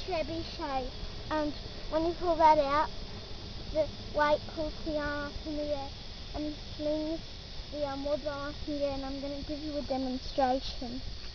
trebuchet, and when you pull that out, the weight pulls the arm up in the air and slings the wood bar up in the air, and I'm going to give you a demonstration.